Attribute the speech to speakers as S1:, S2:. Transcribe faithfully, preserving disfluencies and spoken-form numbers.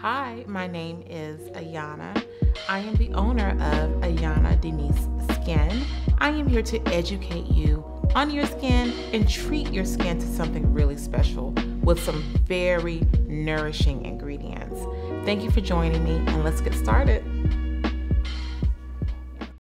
S1: Hi, my name is Ayana. I am the owner of Ayana Denise Skin. I am here to educate you on your skin and treat your skin to something really special with some very nourishing ingredients. Thank you for joining me, and let's get started.